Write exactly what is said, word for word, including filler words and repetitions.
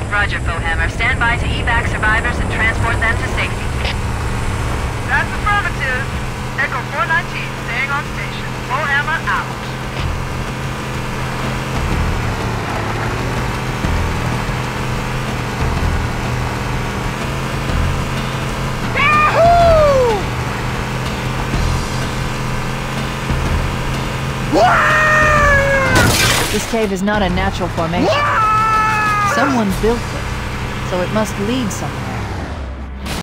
Roger, Fohammer. Stand by to evac survivors and transport them to safety. That's affirmative. Echo four nineteen, staying on station. Fohammer out. This cave is not a natural formation. Someone built it, so it must lead somewhere.